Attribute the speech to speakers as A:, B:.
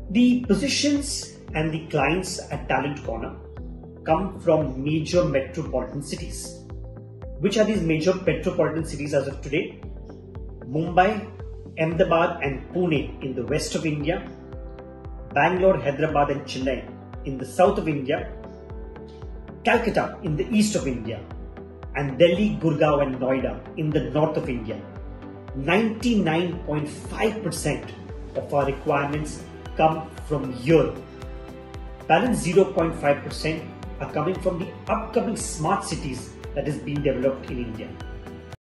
A: The positions and the clients at Talent Corner come from major metropolitan cities. Which are these major metropolitan cities as of today? Mumbai, Ahmedabad and Pune in the west of India, Bangalore, Hyderabad and Chennai in the south of India, Calcutta in the east of India, and Delhi, Gurgaon and Noida in the north of India. 99.5% of our requirements come from here. Balance 0.5% are coming from the upcoming smart cities that is being developed in India.